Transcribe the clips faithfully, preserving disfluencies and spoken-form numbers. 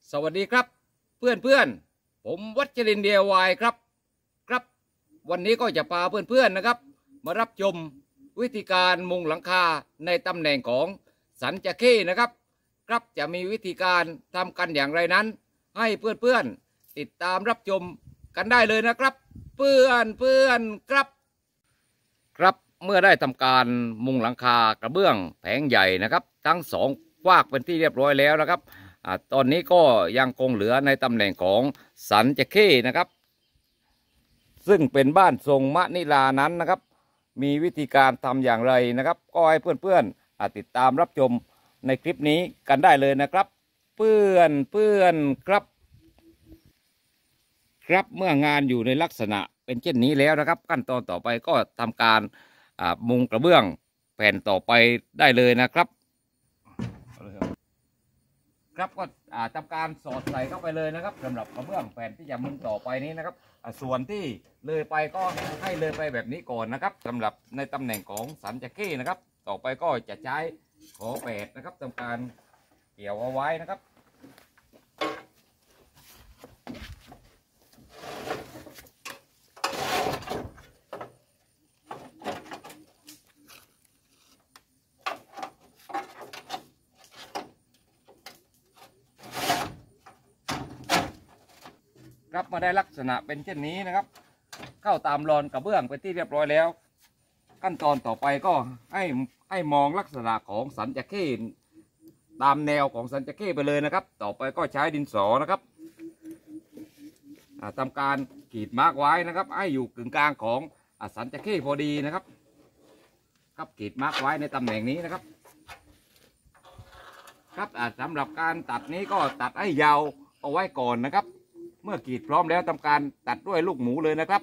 สวัสดีครับเพื่อนเพื่อนผมวัชรินทร์ ดี ไอ วาย ครับครับวันนี้ก็จะพาเพื่อนเพื่อนนะครับมารับชมวิธีการมุงหลังคาในตำแหน่งของสันจเข้นะครับครับจะมีวิธีการทำกันอย่างไรนั้นให้เพื่อนเพื่อนติดตามรับชมกันได้เลยนะครับเพื่อนเพื่อนครับครับเมื่อได้ทำการมุงหลังคากระเบื้องแผงใหญ่นะครับทั้งสองฝากเป็นที่เรียบร้อยแล้วนะครับอ่าตอนนี้ก็ยังคงเหลือในตำแหน่งของสันจเข้นะครับซึ่งเป็นบ้านทรงมะนิลานั้นนะครับมีวิธีการทำอย่างไรนะครับก็ให้เพื่อนๆติดตามรับชมในคลิปนี้กันได้เลยนะครับเพื่อนเพื่อนครับครับเมื่องานอยู่ในลักษณะเป็นเช่นนี้แล้วนะครับขั้นตอนต่อไปก็ทำการมุงกระเบื้องแผ่นต่อไปได้เลยนะครับครับก็ทำการสอดใส่เข้าไปเลยนะครับสำหรับกระเบื้องแผ่นที่จะมุงต่อไปนี้นะครับส่วนที่เลยไปก็ให้เลยไปแบบนี้ก่อนนะครับสำหรับในตำแหน่งของสันจเข้นะครับต่อไปก็จะใช้ขอแปดนะครับทำการเกี่ยวเอาไว้นะครับครับมาได้ลักษณะเป็นเช่นนี้นะครับเข้าตามรอนกระเบื้องเป็นที่เรียบร้อยแล้วขั้นตอนต่อไปก็ให้ให้มองลักษณะของสันจเข้ตามแนวของสันจเข้ไปเลยนะครับต่อไปก็ใช้ดินสอนะครับทำการขีดมาร์กไว้นะครับให้อยู่กึ่งกลางของสันจเข้พอดีนะครับครับขีดมาร์กไว้ในตำแหน่งนี้นะครับครับสำหรับการตัดนี้ก็ตัดให้ยาวเอาไว้ก่อนนะครับเมื่อกรีดพร้อมแล้วทำการตัดด้วยลูกหมูเลยนะครับ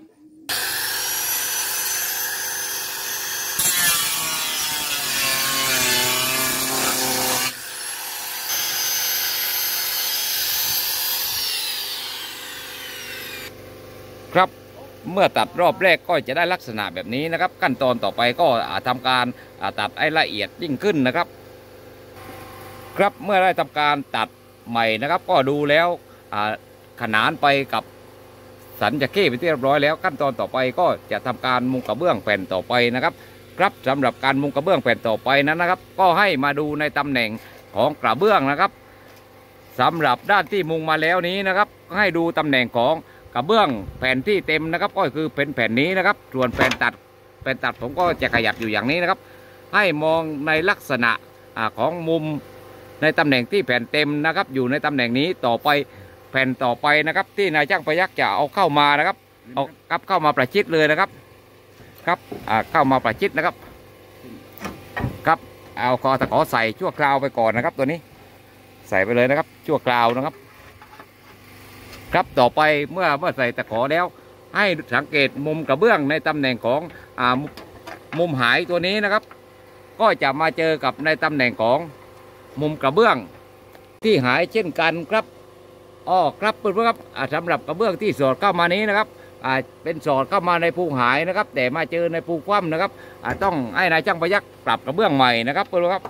ครับเมื่อตัดรอบแรกก็จะได้ลักษณะแบบนี้นะครับขั้นตอนต่อไปก็ทำการตัดให้ละเอียดยิ่งขึ้นนะครับครับเมื่อได้ทำการตัดใหม่นะครับก็ดูแล้วขนานไปกับสันจเข้เป็นที่เรียบร้อยแล้วขั้นตอนต่อไปก็จะทำการมุงกระเบื้องแผ่นต่อไปนะครับครับสำหรับการมุงกระเบื้องแผ่นต่อไปนั้นนะครับก็ให้มาดูในตำแหน่งของกระเบื้องนะครับสำหรับด้านที่มุงมาแล้วนี้นะครับให้ดูตำแหน่งของกระเบื้องแผ่นที่เต็มนะครับก็คือเป็นแผ่นนี้นะครับส่วนแผ่นตัดแผ่นตัดผมก็จะขยับอยู่อย่างนี้นะครับให้มองในลักษณะของมุมในตำแหน่งที่แผ่นเต็มนะครับอยู่ในตำแหน่งนี้ต่อไปแผ่นต่อไปนะครับที่นายช่างพยัคฆ์จะเอาเข้ามานะครับเอาครับเข้ามาประชิดเลยนะครับครับเข้ามาประชิดนะครับครับเอาคอตะขอใส่ชั่วคราวไปก่อนนะครับตัวนี้ใส่ไปเลยนะครับชั่วคราวนะครับครับต่อไปเมื่อเมื่อใส่ตะขอแล้วให้สังเกตมุมกระเบื้องในตำแหน่งของอ่ามุมหายตัวนี้นะครับก็จะมาเจอกับในตำแหน่งของมุมกระเบื้องที่หายเช่นกันครับอ๋อครับเพื่อนๆครับสำหรับกระเบื้องที่สอดเข้ามานี้นะครับเป็นสอดเข้ามาในภูหายนะครับแต่มาเจอในภูคว่ำนะครับต้องให้นายช่างพยัคฆ์ปรับกระเบื้องใหม่นะครับเพื่อนๆครับ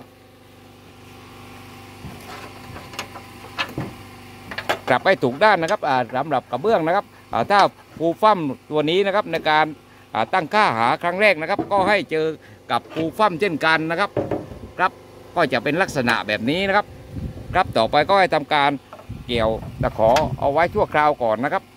กลับไปถูกด้านนะครับสำหรับกระเบื้องนะครับถ้าภูฟ่ำตัวนี้นะครับในการตั้งค่าหาครั้งแรกนะครับก็ให้เจอกับภูฟ่ำเช่นกันนะครับครับก็จะเป็นลักษณะแบบนี้นะครับครับต่อไปก็ให้ทำการเกี่ยวตะขอเอาไว้ชั่วคราวก่อนนะครับ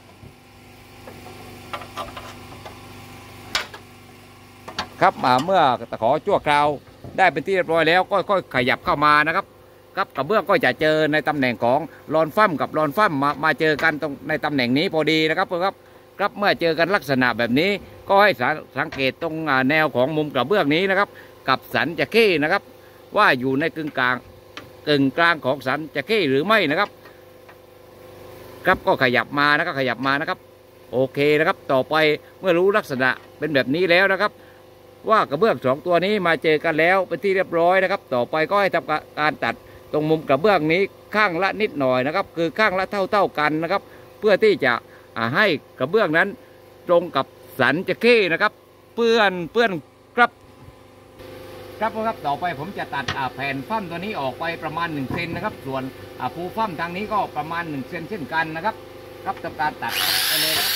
ครับเมื่อตะขอชั่วคราวได้เป็นที่เรียบร้อยแล้วก็ค่อยขยับเข้ามานะครับครับกระเบื้องก็จะเจอในตำแหน่งของรอนฟั่มกับรอนฟั่มมามาเจอกันตรงในตำแหน่งนี้พอดีนะครับเพื่อนครับครับเมื่อเจอกันลักษณะแบบนี้ก็ให้สังเกตตรงแนวของมุมกระเบื้องนี้นะครับกับสันจเข้นะครับว่าอยู่ในกึ่งกลางกึ่งกลางของสันจเข้หรือไม่นะครับครับก็ขยับมานะครับขยับมานะครับโอเคนะครับต่อไปเมื่อรู้ลักษณะเป็นแบบนี้แล้วนะครับว่ากระเบื้องสองตัวนี้มาเจอกันแล้วเป็นที่เรียบร้อยนะครับต่อไปก็ให้ทำการตัดตรงมุมกระเบื้องนี้ข้างละนิดหน่อยนะครับคือข้างละเท่าเท่ากันนะครับเพื่อที่จะให้กระเบื้องนั้นตรงกับสันจเข้นะครับเพื่อนเพื่อนครับครับครับต่อไปผมจะตัดแผ่นฟั่มตัวนี้ออกไปประมาณหนึ่งเซนนะครับส่วนภูฟั่มทางนี้ก็ประมาณหนึ่งเซนเช่นกันนะครับครับทำการตัดไปเลยครับ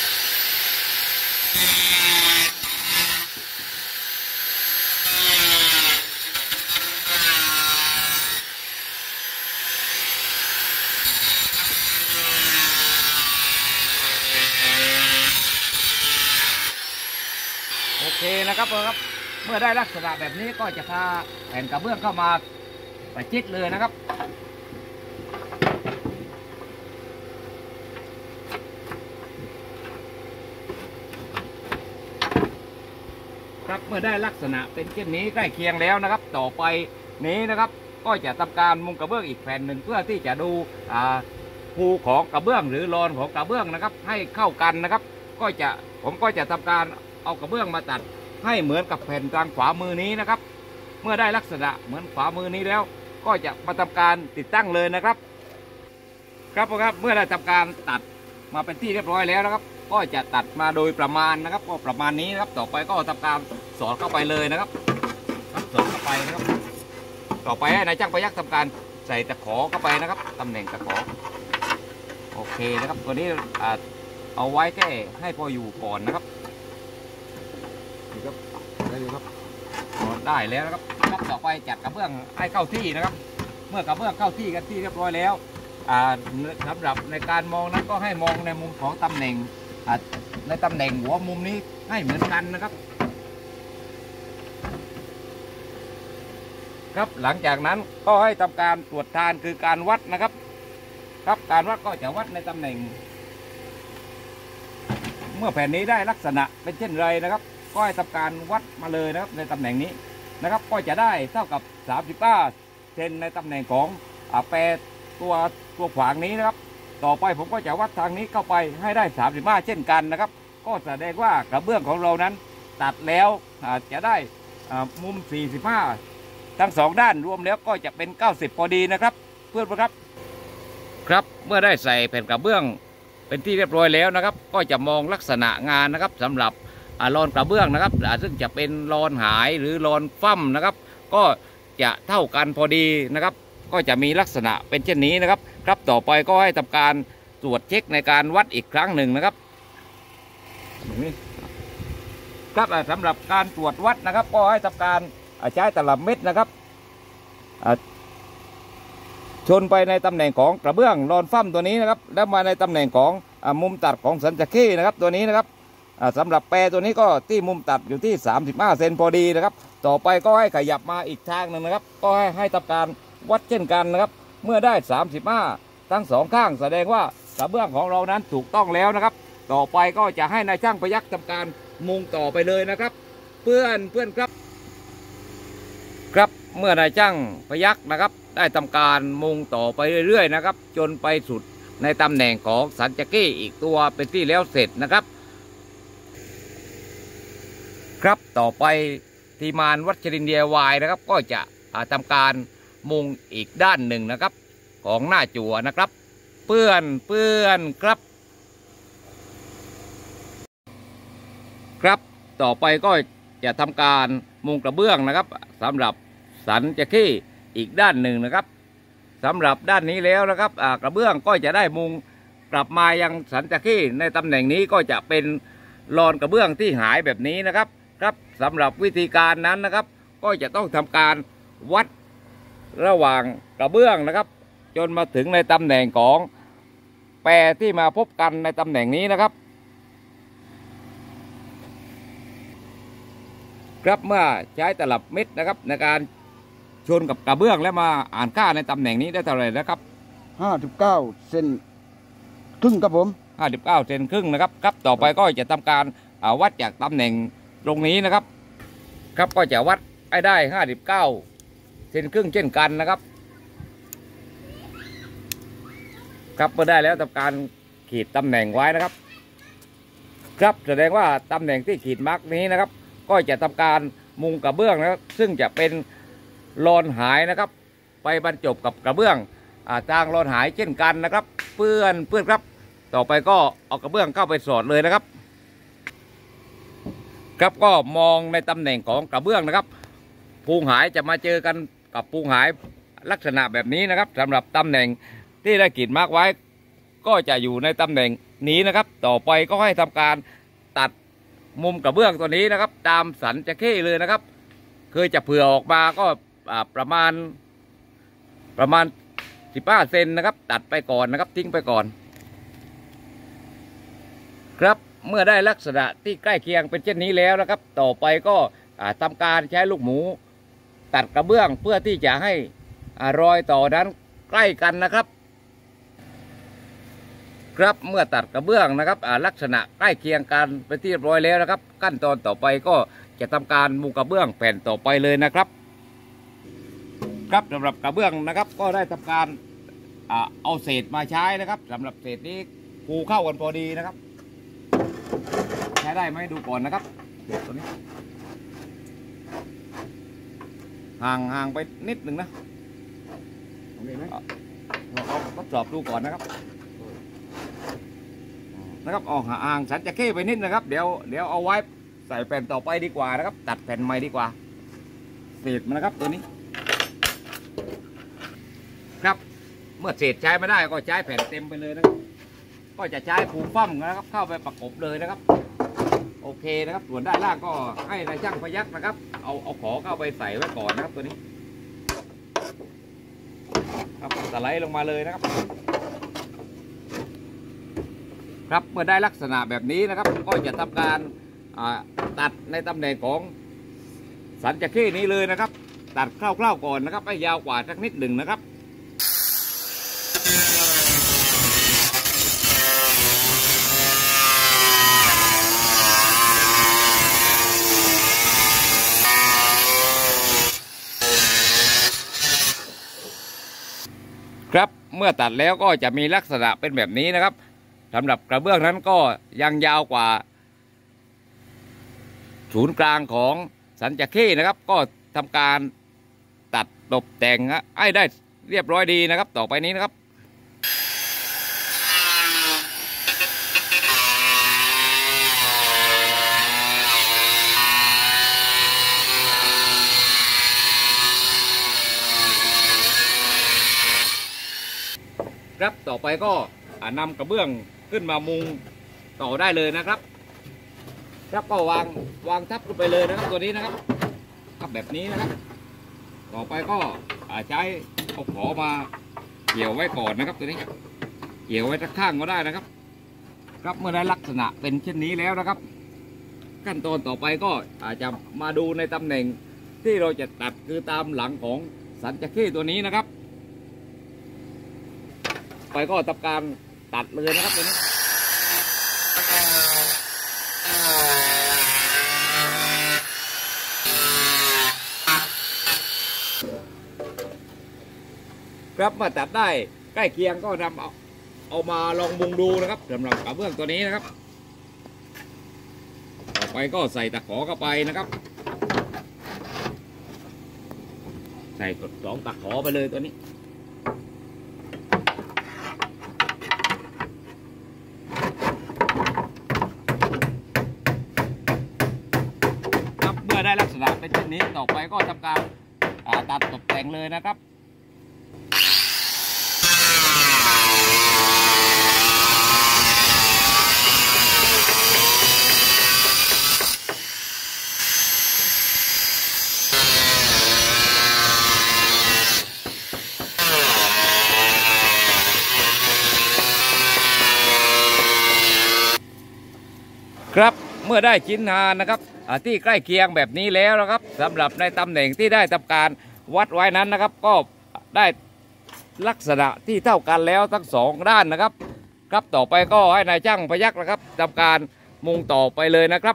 โอเคนะครับครับเมื่อได้ลักษณะแบบนี้ก็จะพาแผ่นกระเบื้องเข้ามาประชิดเลยนะครับครับเมื่อได้ลักษณะเป็นเช่นนี้ใกล้เคียงแล้วนะครับต่อไปนี้นะครับก็จะทำการมุงกระเบื้องอีกแผ่นหนึ่งเพื่อที่จะดูภูของกระเบื้องหรือรอนของกระเบื้องนะครับให้เข้ากันนะครับก็จะผมก็จะทำการเอากระเบื้องมาตัดให้เหมือนกับแผ่นทางขวามือนี้นะครับเมื่อได้ลักษณะเหมือนขวามือนี้แล้วก็จะมาทำการติดตั้งเลยนะครับครับครับเมื่อได้ทำการตัดมาเป็นที่เรียบร้อยแล้วนะครับก็จะตัดมาโดยประมาณนะครับก็ประมาณนี้นะครับต่อไปก็ทำการสอดเข้าไปเลยนะครับสอดเข้าไปนะครับต่อไปให้นายช่างพยัคฆ์ทำการใส่ตะขอเข้าไปนะครับตำแหน่งตะขอโอเคนะครับตัวนี้เอาไว้แค่ให้พออยู่ก่อนนะครับครับได้เลยครับได้แล้วนะครับครับต่อไปจัดกระเบื้องให้เข้าที่นะครับเมื่อกระเบื้องเข้าที่กันที่เรียบร้อยแล้วสำหรับในการมองนั้นก็ให้มองในมุมของตำแหน่งในตำแหน่งหัวมุมนี้ให้เหมือนกันนะครับครับหลังจากนั้นก็ให้ทำการตรวจทานคือการวัดนะครับครับการวัดก็จะวัดในตำแหน่งเมื่อแผ่นนี้ได้ลักษณะเป็นเช่นไรนะครับก็ให้ทำการวัดมาเลยนะครับในตำแหน่งนี้นะครับก็จะได้เท่ากับสามสิบห้าเซนในตำแหน่งของแปรตัวตัวขวางนี้นะครับต่อไปผมก็จะวัดทางนี้เข้าไปให้ได้สามสิบห้าเช่นกันนะครับก็แสดงว่ากระเบื้องของเรานั้นตัดแล้วจะได้มุมสี่สิบห้าทั้งสองด้านรวมแล้วก็จะเป็นเก้าสิบพอดีนะครับเพื่อนครับครับเมื่อได้ใส่แผ่นกระเบื้องเป็นที่เรียบร้อยแล้วนะครับก็จะมองลักษณะงานนะครับสำหรับรอนกระเบื้องนะครับซึ่งจะเป็นรอนหายหรือรอนฟั่มนะครับก็จะเท่ากันพอดีนะครับก็จะมีลักษณะเป็นเช่นนี้นะครับครับต่อไปก็ให้ทำการตรวจเช็คในการวัดอีกครั้งหนึ่งนะครับครับสำหรับการตรวจวัดนะครับก็ให้ทำการใช้ตลับเม็ดนะครับชนไปในตำแหน่งของกระเบื้องรอนฟั่มตัวนี้นะครับแล้วมาในตำแหน่งของมุมตัดของสันจะขี้นะครับตัวนี้นะครับสำหรับแปรตัวนี้ก็ที่มุมตัดอยู่ที่สามสิบห้าเซนพอดีนะครับต่อไปก็ให้ขยับมาอีกทางหนึ่งนะครับก็ให้ให้ทำการวัดเช่นกันนะครับเมื่อได้สามสิบห้าทั้งสองข้างแสดงว่ากระเบื้องของเรานั้นถูกต้องแล้วนะครับต่อไปก็จะให้นายช่างพยัคฆ์ทำการมุงต่อไปเลยนะครับเพื่อนเพื่อนครับครับเมื่อนายช่างพยัคฆ์นะครับได้ทำการมุงต่อไปเรื่อยๆนะครับจนไปสุดในตำแหน่งของสันจะกี้อีกตัวเป็นที่แล้วเสร็จนะครับครับต่อไปทีมานวัชรินทร์ ดี ไอ วาย นะครับก็จะทำการมุงอีกด้านหนึ่งนะครับของหน้าจั่วนะครับเปื้อนเปื้อนครับครับต่อไปก็จะทำการมุงกระเบื้องนะครับสำหรับสันจะขี้อีกด้านหนึ่งนะครับสำหรับด้านนี้แล้วนะครับกระเบื้องก็จะได้มุงกลับมายังสันจะขี้ในตำแหน่งนี้ก็จะเป็นรอนกระเบื้องที่หายแบบนี้นะครับครับสำหรับวิธีการนั้นนะครับก็จะต้องทำการวัดระหว่างกระเบื้องนะครับจนมาถึงในตำแหน่งของแปรที่มาพบกันในตำแหน่งนี้นะครับครับเมื่อใช้ตลับเม็ดนะครับในการชนกับกระเบื้องแล้วมาอ่านค่าในตำแหน่งนี้ได้เท่าไหร่นะครับห้าสิบเก้าเซนครึ่งครับผมห้าสิบเก้าเซนครึ่งนะครับครับต่อไปก็จะทำการวัดจากตำแหน่งตรงนี้นะครับครับก็จะวัดให้ได้ห้าสิบเก้าเซนครึ่งเช่นกันนะครับครับเมื่อได้แล้วทำการขีดตำแหน่งไว้นะครับครับแสดงว่าตำแหน่งที่ขีดมาร์กนี้นะครับก็จะทำการมุงกระเบื้องนะครับซึ่งจะเป็นรอนหายนะครับไปบรรจบกับกระเบื้องทางรอนหายเช่นกันนะครับเพื่อนเพื่อนครับต่อไปก็เอากระเบื้องเข้าไปสอดเลยนะครับครับก็มองในตำแหน่งของกระเบื้องนะครับภูงหายจะมาเจอกันกับภูงหายลักษณะแบบนี้นะครับสำหรับตำแหน่งที่ได้ขีดมาร์กไว้ก็จะอยู่ในตำแหน่งนี้นะครับต่อไปก็ให้ทำการตัดมุมกระเบื้องตัวนี้นะครับตามสันจะเข้เลยนะครับคือจะเผื่อออกมาก็ประมาณประมาณสิบห้าเซนนะครับตัดไปก่อนนะครับทิ้งไปก่อนครับเมื่อได้ลักษณะที่ใกล้เคียงเป็นเช่นนี้แล้วนะครับต่อไปก็ทำการใช้ลูกหมูตัดกระเบื้องเพื่อที่จะให้รอยต่อนั้นใกล้กันนะครับครับเมื่อตัดกระเบื้องนะครับลักษณะใกล้เคียงกันเป็นที่เรียบร้อยแล้วนะครับขั้นตอนต่อไปก็จะทำการมุงกระเบื้องแผ่นต่อไปเลยนะครับครับสำหรับกระเบื้องนะครับก็ได้ทำการเอาเศษมาใช้นะครับสำหรับเศษนี้ปูเข้ากันพอดีนะครับใช้ได้ไหมดูก่อนนะครับเศษตัวนี้ห่างห่างไปนิดหนึ่งนะเราเอาทดสอบดูก่อนนะครับนะครับออกห่างสันจะเข้ไปนิดนะครับเดี๋ยวเดี๋ยวเอาไว้ใส่แผ่นต่อไปดีกว่านะครับตัดแผ่นใหม่ดีกว่าเศษมันนะครับตัวนี้ครับเมื่อเศษใช้ไม่ได้ก็ใช้แผ่นเต็มไปเลยนะครับก็จะใช้ผูกฟั่มนะครับเข้าไปประกบเลยนะครับโอเคนะครับส่วนด้านล่างก็ให้นายช่างพยักนะครับเอาเอาขอเข้าไปใส่ไว้ก่อนนะครับตัวนี้ครับสไลด์ลงมาเลยนะครับครับเมื่อได้ลักษณะแบบนี้นะครับก็จะทำการตัดในตำแหน่งของสันจะเข้นี้เลยนะครับตัดคร่าวๆก่อนนะครับให้ยาวกว่าสักนิดหนึ่งนะครับครับเมื่อตัดแล้วก็จะมีลักษณะเป็นแบบนี้นะครับสำหรับกระเบื้องนั้นก็ยังยาวกว่าศูนย์กลางของสันจะเข้นะครับก็ทำการตัดตกแต่งให้ได้เรียบร้อยดีนะครับต่อไปนี้นะครับครับต่อไปก็นำกระเบื้องขึ้นมามุงต่อได้เลยนะครับครับก็วางวางทับขึ้นไปเลยนะครับตัวนี้นะครับทับแบบนี้นะครับต่อไปก็ใช้เอาขอมาเกี่ยวไว้ก่อนนะครับตัวนี้เกี่ยวไว้ข้างก็ได้นะครับครับเมื่อได้ลักษณะเป็นเช่นนี้แล้วนะครับขั้นตอนต่อไปก็อาจจะมาดูในตำแหน่งที่เราจะตัดคือตามหลังของสันจะเข้ตัวนี้นะครับไปก็ทำการตัดเลยนะครับตัวนี้ครับมาตัดได้ใกล้เคียงก็นำเอาเอามาลองมุงดูนะครับสำหรับกระเบื้องตัวนี้นะครับต่อไปก็ใส่ตะขอเข้าไปนะครับใส่กดสองตะขอไปเลยตัวนี้ได้ลักษณะเป็นเช่นนี้ต่อไปก็ทำการตัดตกแต่งเลยนะครับครับเมื่อได้ชิ้นงานนะครับที่ใกล้เคียงแบบนี้แล้วนะครับสำหรับในตำแหน่งที่ได้ทำการวัดไว้นั้นนะครับก็ได้ลักษณะที่เท่ากันแล้วทั้งสองด้านนะครับครับต่อไปก็ให้นายช่างพยักนะครับทำการมุงต่อไปเลยนะครับ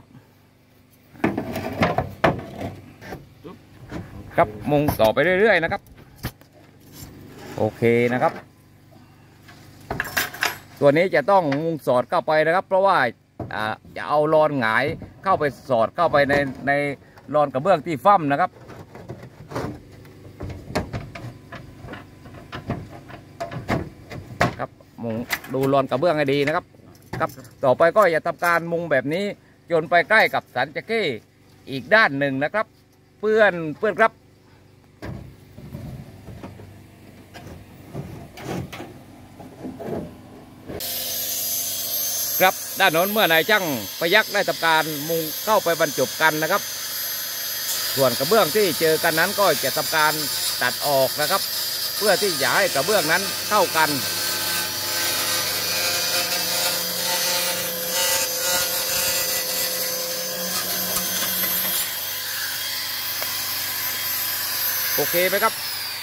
ครับมุงต่อไปเรื่อยๆนะครับโอเคนะครับตัวนี้จะต้องมุงสอดเข้าไปนะครับเพราะว่าจะเอารอนหงายเข้าไปสอดเข้าไปในในรอนกระเบื้องที่ฟั่มนะครับครับมุงดูรอนกระเบื้องให้ดีนะครับครับต่อไปก็จะทำการมุงแบบนี้จนไปใกล้กับสันจะเข้อีกด้านหนึ่งนะครับเพื่อนเพื่อนครับครับด้านโน้นเมื่อนายช่างพยักได้ทำการมุงเข้าไปบรรจบกันนะครับส่วนกระเบื้องที่เจอกันนั้นก็จะทำการตัดออกนะครับเพื่อที่จะให้กระเบื้องนั้นเข้ากันโอเคไหมครับ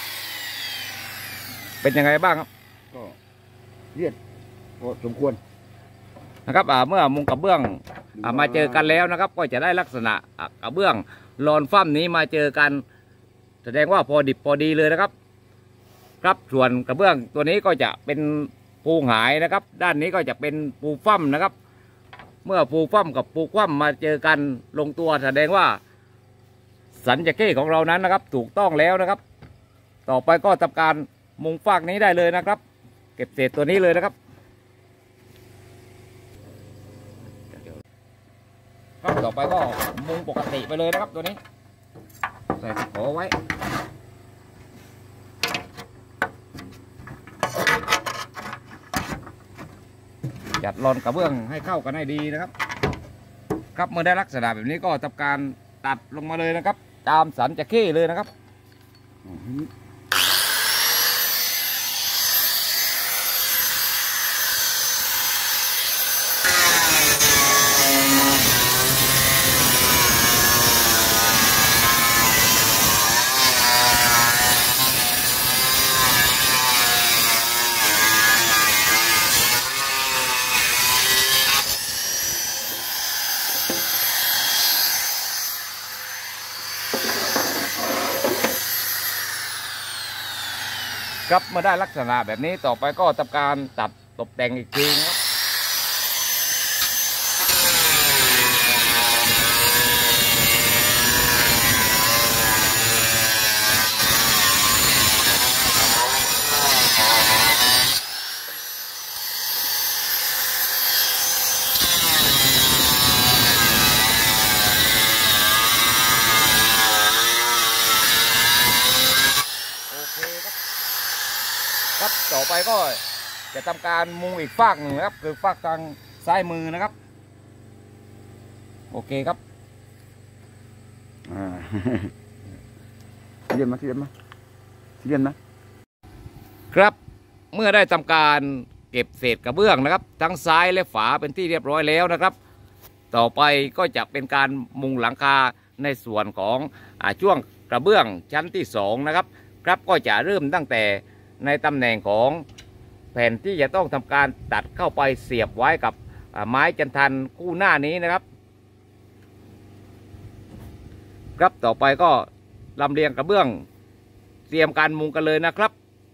เป็นยังไงบ้างครับก็เรียดพอสมควรนะครับเมื่อมุงกระเบื้องมาเจอกันแล้วนะครับก็จะได้ลักษณะกระเบื้องลอนฟ้ำนี้มาเจอกันแสดงว่าพอดิบพอดีเลยนะครับครับส่วนกระเบื้องตัวนี้ก็จะเป็นปูหงายนะครับด้านนี้ก็จะเป็นปูฟ้ำนะครับเมื่อปูฟ้ำกับปูคว่ำมาเจอกันลงตัวแสดงว่าสัญญาเก้ของเรานั้นนะครับถูกต้องแล้วนะครับต่อไปก็ทำการมุงฟากนี้ได้เลยนะครับเก็บเศษตัวนี้เลยนะครับครับต่อไปก็มุงปกติไปเลยนะครับตัวนี้ใส่ตะขอไว้จัดรอนกระเบื้องให้เข้ากันให้ดีนะครับครับเมื่อได้ลักษณะแบบนี้ก็ทำการตัดลงมาเลยนะครับตามสันจะเข้เลยนะครับครับเมื่อได้ลักษณะแบบนี้ต่อไปก็ทำการตัดตกแต่งอีกทีนะครับครับต่อไปก็จะทำการมุงอีกฝากหนึ่งนะครับคือฝากทางซ้ายมือนะครับโอเคครับอ่าเรียนมาเรียนมาเรียนนะครับเมื่อได้ทำการเก็บเศษกระเบื้องนะครับทั้งซ้ายและฝาเป็นที่เรียบร้อยแล้วนะครับต่อไปก็จะเป็นการมุงหลังคาในส่วนของอ่าช่วงกระเบื้องชั้นที่สองนะครับครับก็จะเริ่มตั้งแต่ในตำแหน่งของแผ่นที่จะต้องทำการตัดเข้าไปเสียบไว้กับไม้จันทันคู่หน้านี้นะครับครับต่อไปก็ลำเลียงกระเบื้องเตรียมการมุงกันเลยนะครับ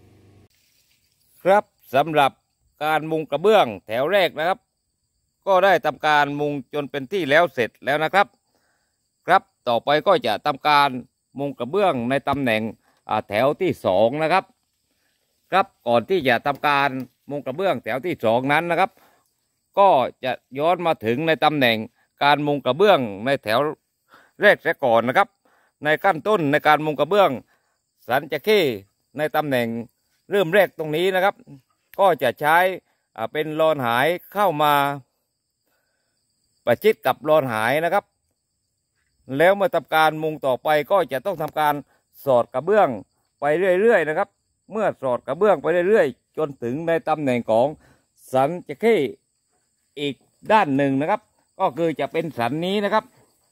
ครับสำหรับการมุงกระเบื้องแถวแรกนะครับก็ได้ทำการมุงจนเป็นที่แล้วเสร็จแล้วนะครับครับต่อไปก็จะทำการมุงกระเบื้องในตำแหน่งแถวที่สองนะครับครับก่อนที่จะทำการมุงกระเบื้องแถวที่สองนั้นนะครับก็จะย้อนมาถึงในตำแหน่งการมุงกระเบื้องในแถวแรกเสียก่อนนะครับในขั้นต้นในการมุงกระเบื้องสันจะเข้ในตำแหน่งเริ่มแรกตรงนี้นะครับก็จะใช้เป็นรอนหายเข้ามาประชิดกับรอนหายนะครับแล้วเมื่อทำการมุงต่อไปก็จะต้องทำการสอดกระเบื้องไปเรื่อยๆนะครับเมื่อสอดกระเบื้องไปเรื่อยๆจนถึงในตำแหน่งของสันจะเข้อีกด้านหนึ่งนะครับก็คือจะเป็นสันนี้นะครับ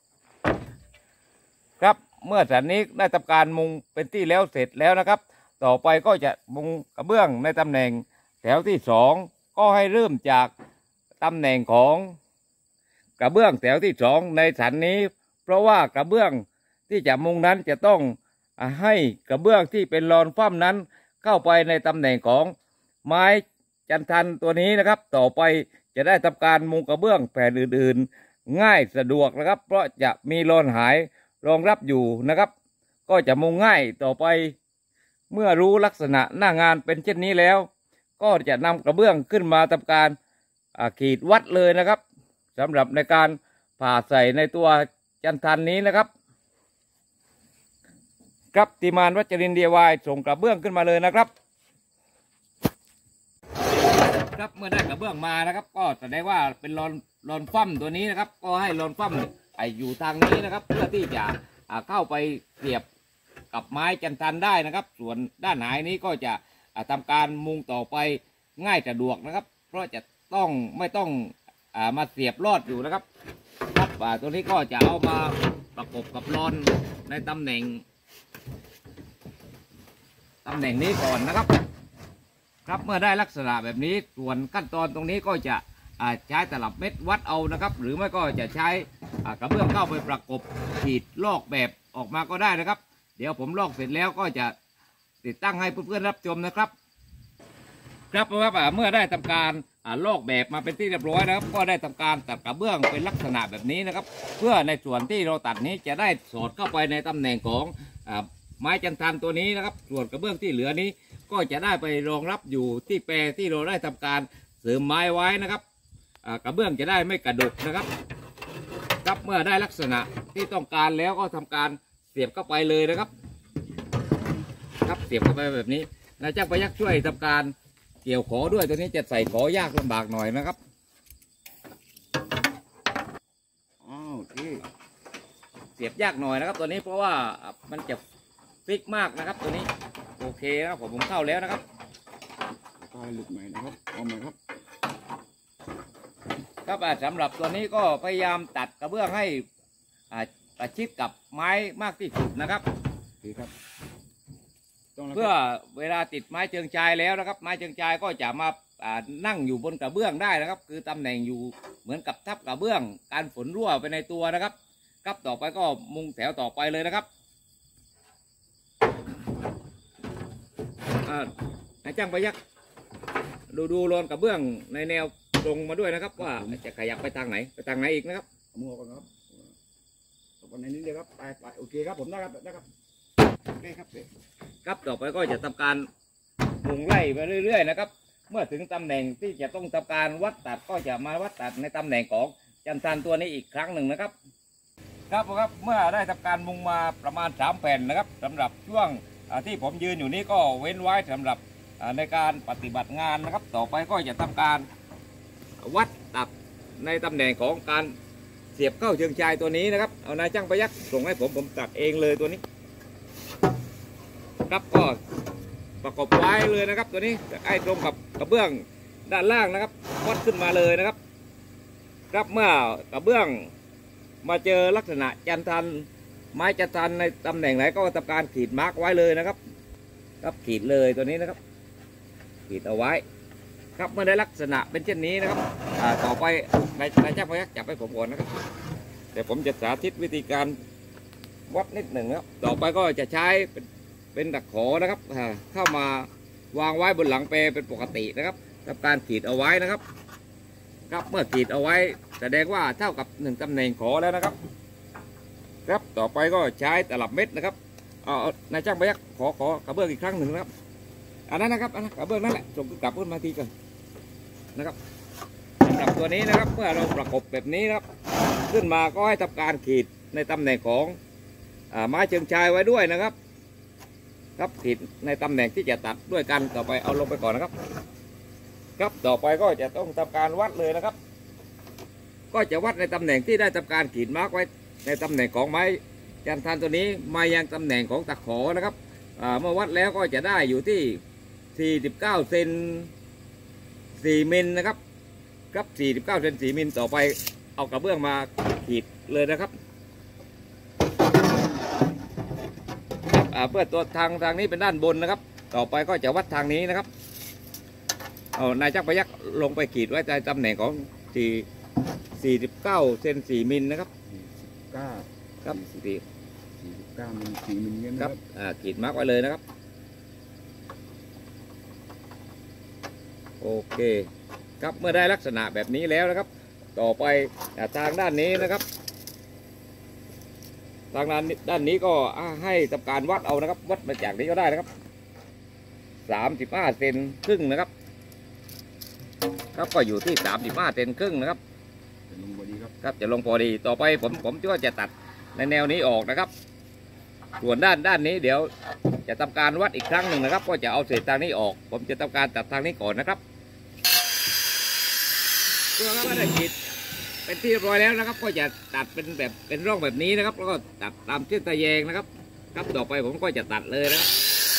ครับเมื่อสันนี้ได้ทำการมุงเป็นที่แล้วเสร็จแล้วนะครับต่อไปก็จะมุงกระเบื้องในตำแหน่งแถวที่สองก็ให้เริ่มจากตำแหน่งของกระเบื้องแถวที่สองในสันนี้เพราะว่ากระเบื้องที่จะมุงนั้นจะต้องให้กระเบื้องที่เป็นรอนฟ้ำนั้นเข้าไปในตำแหน่งของไม้จันทันตัวนี้นะครับต่อไปจะได้ทำการมุงกระเบื้องแผ่นอื่นๆง่ายสะดวกนะครับเพราะจะมีรอนหายรองรับอยู่นะครับก็จะมุงง่ายต่อไปเมื่อรู้ลักษณะหน้างานเป็นเช่นนี้แล้วก็จะนำกระเบื้องขึ้นมาทำการขีดวัดเลยนะครับสำหรับในการผ่าใส่ในตัวจันทันนี้นะครับครับทีมงานวัชรินทร์ ดี ไอ วาย ส่งกระเบื้องขึ้นมาเลยนะครับครับเมื่อได้กระเบื้องมานะครับก็แสดงว่าเป็นรอนรอนฟั่มตัวนี้นะครับก็ให้รอนฟั่มไออยู่ทางนี้นะครับเพื่อที่จะเข้าไปเสียบกับไม้จันทันได้นะครับส่วนด้านไหนนี้ก็จะทำการมุงต่อไปง่ายสะดวกนะครับเพราะจะต้องไม่ต้องอามาเสียบลอดอยู่นะครับครับตัวนี้ก็จะเอามาประกบกับรอนในตำแหน่งตำแหน่งนี้ก่อนนะครับครับเมื่อได้ลักษณะแบบนี้ส่วนขั้นตอนตรงนี้ก็จะใช้ตลับเม็ดวัดเอานะครับหรือไม่ก็จะใช้กระเบื้องเข้าไปประกบขีดลอกแบบออกมาก็ได้นะครับเดี๋ยวผมลอกเสร็จแล้วก็จะติดตั้งให้เพื่อนๆรับชมนะครับครับเพราะว่าเมื่อได้ทำการลอกแบบมาเป็นที่เรียบร้อยนะครับก็ได้ทำการตัดกระเบื้องเป็นลักษณะแบบนี้นะครับเพื่อในส่วนที่เราตัดนี้จะได้สอดเข้าไปในตำแหน่งของไม้จันทันตัวนี้นะครับส่วนกระเบื้องที่เหลือนี้ก็จะได้ไปรองรับอยู่ที่แปรที่เราได้ทำการเสริมไม้ไว้นะครับกระเบื้องจะได้ไม่กระดกนะครับครับเมื่อได้ลักษณะที่ต้องการแล้วก็ทำการเสียบเข้าไปเลยนะครับครับเสียบเข้าไปแบบนี้นายจ้างพยักช่วยทำการเกี่ยวขอด้วยตัวนี้จะใส่ขอยากลำบากหน่อยนะครับอ้าวที่เสียบยากหน่อยนะครับตัวนี้เพราะว่ามันจะฟิกมากนะครับตัวนี้โอเคนะครับผมผมเข้าแล้วนะครับก็หลุดใหม่นะครับเอาใหม่ครับครับสำหรับตัวนี้ก็พยายามตัดกระเบื้องให้ประชิดกับไม้มากที่สุดนะครับดีครับเพื่อเวลาติดไม้เชิงชายแล้วนะครับไม้เชิงชายก็จะมานั่งอยู่บนกระเบื้องได้นะครับคือตำแหน่งอยู่เหมือนกับทับกระเบื้องการฝนรั่วไปในตัวนะครับครับต่อไปก็มุงแถวต่อไปเลยนะครับนายจ้างพยักดูดูรอนกระเบื้องในแนวตรงมาด้วยนะครับว่าจะขยับไปทางไหนไปทางไหนอีกนะครับมือก่อนครับตกในนี้เลยครับไปไปโอเคครับผมนะครับนะครับโอเคครับครับต่อไปก็จะทำการมุงไล่ไปเรื่อยๆนะครับเมื่อถึงตำแหน่งที่จะต้องทำการวัดตัดก็จะมาวัดตัดในตำแหน่งของจันทันตัวนี้อีกครั้งหนึ่งนะครับครับครับเมื่อได้ทำการมุงมาประมาณสามแผ่นนะครับสำหรับช่วงที่ผมยืนอยู่นี้ก็เว้นไว้สำหรับในการปฏิบัติงานนะครับต่อไปก็จะทำการวัดตัดในตำแหน่งของการเสียบเข้าเชิงชายตัวนี้นะครับเอานายช่างพยักส่งให้ผมผมตัดเองเลยตัวนี้ครับก็ประกบไว้เลยนะครับตัวนี้ใกล้ตรงกับกระเบื้องด้านล่างนะครับวัดขึ้นมาเลยนะครับครับเมื่อกระเบื้องมาเจอลักษณะจันทันไม้จันทันในตำแหน่งไหนก็ทำการขีดมาร์กไว้เลยนะครับครับขีดเลยตัวนี้นะครับขีดเอาไว้ครับเมื่อได้ลักษณะเป็นเช่นนี้นะครับต่อไปนายนายจ้างพยักจับให้ผมก่อนนะครับเดี๋ยวผมจะสาธิตวิธีการวัดนิดหนึ่งครับต่อไปก็จะใช้เป็นเป็นตะขอนะครับเข้ามาวางไว้บนหลังแปรเป็นปกตินะครับทำการขีดเอาไว้นะครับครับเมื่อขีดเอาไว้แสดงว่าเท่ากับหนึ่งตำแหน่งขอแล้วนะครับครับต่อไปก็ใช้ตลับเม็ดนะครับเอานายจ้างพยักขอขอกระเบื้องอีกครั้งหนึ่งนะครับอันนั้นนะครับอันนั้นกระเบื้องนั่นแหละส่งกลับขึ้นมาทีกันนะครับสำหรับตัวนี้นะครับเมื่อเราประกบแบบนี้นะครับขึ้นมาก็ให้ทำการขีดในตำแหน่งของไม้เชิงชายไว้ด้วยนะครับครับขีดในตำแหน่งที่จะตัดด้วยกันต่อไปเอาลงไปก่อนนะครับครับต่อไปก็จะต้องทำการวัดเลยนะครับก็จะวัดในตำแหน่งที่ได้ทำการขีดมาร์กไว้ในตำแหน่งของไม้จันทันตัวนี้มายังตำแหน่งของตะขอนะครับเมื่อวัดแล้วก็จะได้อยู่ที่สี่สิบเก้าเซนสี่มิลนะครับครับสี่สิบเก้าเซนสี่มิลต่อไปเอากระเบื้องมาขีดเลยนะครับเพื่อตัวทางทางนี้เป็นด้านบนนะครับต่อไปก็จะวัดทางนี้นะครับเอานายจ้างพยักลงไปขีดไว้ในตำแหน่งของสี่สี่สิบเก้าเซนสี่มิลนะครับเก้าครับสี่สี่สิบเก้ามิลสี่มิลเนี่ยนะครับขีดมาร์กไว้เลยนะครับโอเคครับเมื่อได้ลักษณะแบบนี้แล้วนะครับต่อไปทางด้านนี้นะครับทางด้านด้านนี้ก็ให้ทำการวัดเอานะครับวัดมาจากนี้ก็ได้นะครับสามสิบห้าเซนครึ่งนะครับครับก็อยู่ที่สามสิบห้าเซนครึ่งนะครับจะลงพอดีครับครับจะลงพอดีต่อไปผมผมก็จะตัดในแนวนี้ออกนะครับส่วนด้านด้านนี้เดี๋ยวจะทำการวัดอีกครั้งหนึ่งนะครับก็จะเอาเศษทางนี้ออกผมจะทำการตัดทางนี้ก่อนนะครับเพื่อว่าได้ขีดเป็นที่เรียบร้อยแล้วนะครับก็จะตัดเป็นแบบเป็นร่องแบบนี้นะครับแล้วก็ตัดตามเส้นตะแยงนะครับครับต่อไปผมก็จะตัดเลยนะครับ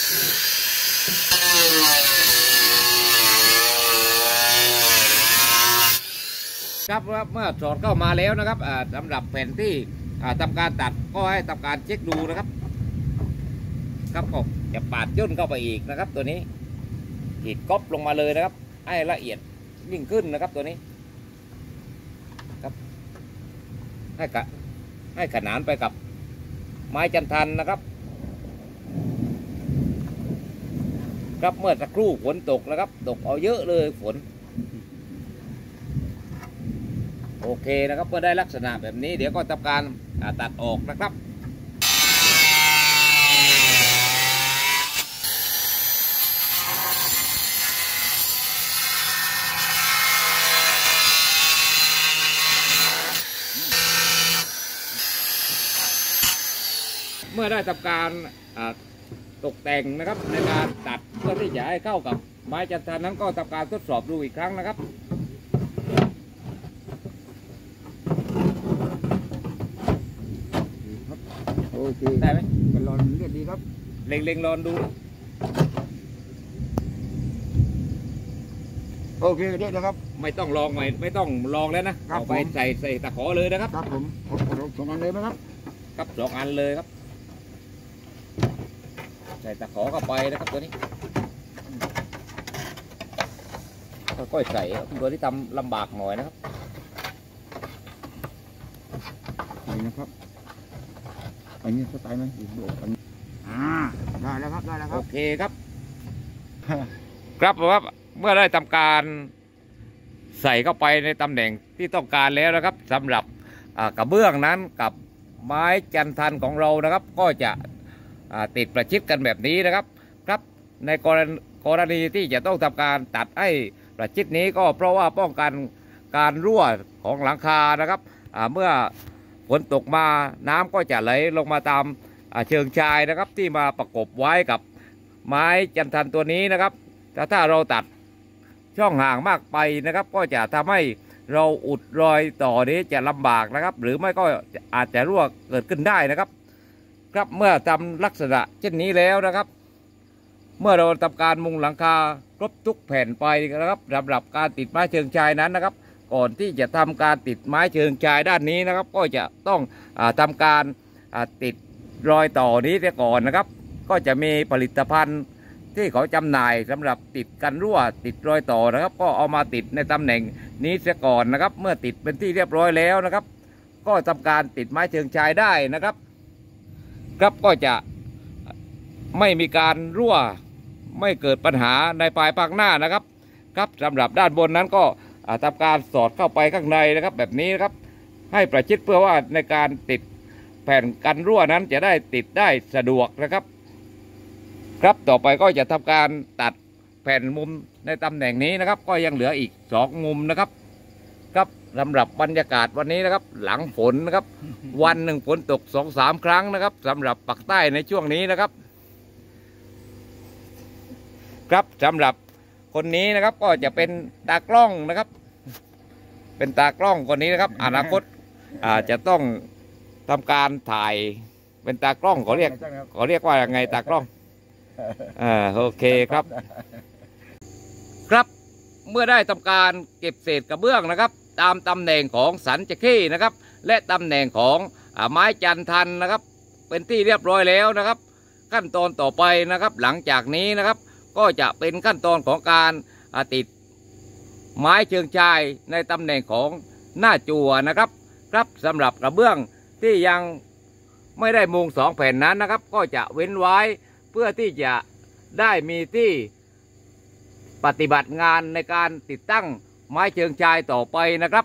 ครับเมื่อสอดเข้ามาแล้วนะครับสำหรับแผ่นที่ทำการตัดก็ให้ทำการเช็คดูนะครับครับก็จะปาดย่นเข้าไปอีกนะครับตัวนี้ขีดก๊อปลงมาเลยนะครับให้ละเอียดยิ่งขึ้นนะครับตัวนี้ครับให้กะให้ขนานไปกับไม้จันทันนะครับครับเมื่อสักครู่ฝนตกนะครับตกเอาเยอะเลยฝนโอเคนะครับเมื่อได้ลักษณะแบบนี้เดี๋ยวก็ทำการตัดออกนะครับเมื่อได้ทำการตกแต่งนะครับในการตัดเพื่อที่จะให้เข้ากับไม้จันทานนั้นก็ทำการทดสอบดูอีกครั้งนะครับโอเคได้ไหมเป็นรอนเรียบดีครับเล็งๆลองดูโอเคเด็ดนะครับไม่ต้องลองไม่ไม่ต้องลองแล้วนะครับ เอาไปผมใส่ใส่ตะขอเลยนะครับครับผมผมผมสองอันเลยไหมครับครับสองอันเลยครับใส่ตะขอเข้าไปนะครับตัวนี้ค่อยๆใส่ตัวที่ทำลำบากหน่อยนะครับนี่นะครับอันนี้สไตล์ไหมอีกโบกอันนี้อ่าได้แล้วครับได้แล้วคโอรับเคครับ ครับว่าเมื่อได้ทำการใส่เข้าไปในตำแหน่งที่ต้องการแล้วนะครับสำหรับกระเบื้องนั้นกับไม้จันทันของเรานะครับ ก็จะติดประชิดกันแบบนี้นะครับ ครับในกรณีกรณีที่จะต้องทำการตัดให้ประชิดนี้ก็เพราะว่าป้องกันการรั่วของหลังคานะครับเมื่อฝนตกมาน้ำก็จะไหลลงมาตามเชิงชายนะครับที่มาประกบไว้กับไม้จันทันตัวนี้นะครับแต่ถ้าเราตัดช่องห่างมากไปนะครับก็จะทำให้เราอุดรอยต่อนี้จะลำบากนะครับหรือไม่ก็อาจจะรั่วเกิดขึ้นได้นะครับครับเมื่อทำลักษณะเช่นนี้แล้วนะครับเมื่อเราทำการมุงหลังคาครบทุกแผ่นไปนะครับสำหรับการติดไม้เชิงชายนั้นนะครับก่อนที่จะทำการติดไม้เชิงชายด้านนี้นะครับก็จะต้องอาทำการติดรอยต่อนี้เสียก่อนนะครับก็จะมีผลิตภัณฑ์ที่เขาจำหน่ายสำหรับติดกันรั่วติดรอยต่อนะครับก็เอามาติดในตำแหน่งนี้เสียก่อนนะครับเมื่อติดเป็นที่เรียบร้อยแล้วนะครับก็ทำการติดไม้เชิงชายได้นะครับครับก็จะไม่มีการรั่วไม่เกิดปัญหาในปลายภาคหน้านะครับครับสำหรับด้านบนนั้นก็ทำการสอดเข้าไปข้างในนะครับแบบนี้นะครับให้ประชิดเพื่อว่าในการติดแผ่นกันรั่วนั้นจะได้ติดได้สะดวกนะครับครับต่อไปก็จะทำการตัดแผ่นมุมในตำแหน่งนี้นะครับก็ยังเหลืออีกสองมุมนะครับครับสำหรับบรรยากาศวันนี้นะครับหลังฝนนะครับ วันหนึ่งฝนตกสองสามครั้งนะครับสำหรับปักใต้ในช่วงนี้นะครับครับสำหรับคนนี้นะครับก็จะเป็นตากล้องนะครับเป็นตากล้องคนนี้นะครับอนาคตอาจจะต้องทำการถ่ายเป็นตากล้องเขาเรียกเขาเรียกว่าอย่างไงตากล้องอ่าโอเคครับครับเมื่อได้ทำการเก็บเศษกระเบื้องนะครับตามตำแหน่งของสันจะขี้นะครับและตำแหน่งของไม้จันทันนะครับเป็นที่เรียบร้อยแล้วนะครับขั้นตอนต่อไปนะครับหลังจากนี้นะครับก็จะเป็นขั้นตอนของการติดไม้เชิงชายในตำแหน่งของหน้าจั่วนะครับครับสำหรับกระเบื้องที่ยังไม่ได้มุงสองแผ่นนั้นนะครับก็จะเว้นไว้เพื่อที่จะได้มีที่ปฏิบัติงานในการติดตั้งไม้เชิงชายต่อไปนะครับ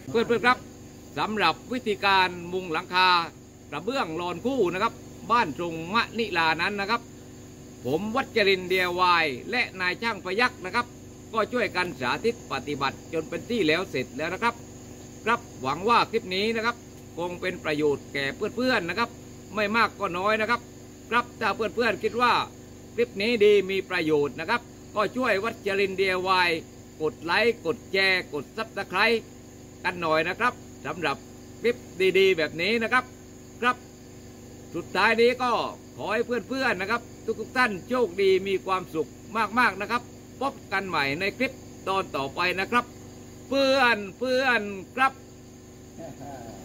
เพื่อนๆครับสำหรับวิธีการมุงหลังคากระเบื้องลอนคู่นะครับบ้านตรงมะนิลานั้นนะครับผมวัชรินทร์เดียวายและนายช่างพยัคฆ์นะครับก็ช่วยกันสาธิตปฏิบัติจนเป็นที่แล้วเสร็จแล้วนะครับครับหวังว่าคลิปนี้นะครับคงเป็นประโยชน์แก่เพื่อนๆนะครับไม่มากก็น้อยนะครับครับถ้าเพื่อนๆคิดว่าคลิปนี้ดีมีประโยชน์นะครับก็ช่วยวัชรินทร์เดียวายกดไลค์กดแชร์กดซับสไครต์กันหน่อยนะครับสำหรับคลิปดีๆแบบนี้นะครับครับสุดท้ายนี้ก็ขอให้เพื่อนๆนะครับทุกๆท่านโชคดีมีความสุขมากๆนะครับพบกันใหม่ในคลิปตอนต่อไปนะครับเพื่อนเพื่อนครับ